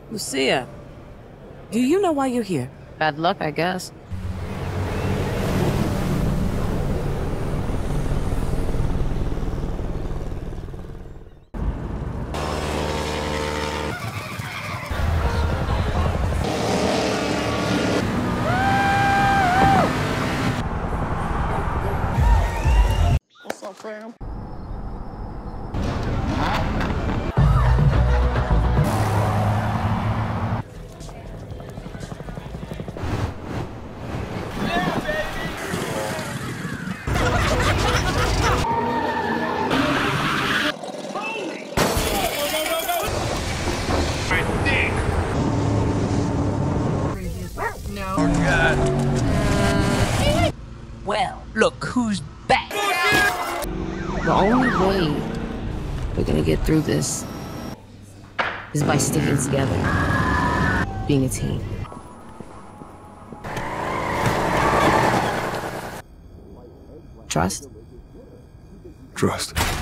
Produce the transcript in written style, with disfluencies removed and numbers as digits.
Lucia, do you know why you're here? Bad luck, I guess. What's up, fam? Well, look who's back. The only way we're gonna get through this is by sticking together, being a team. Trust? Trust.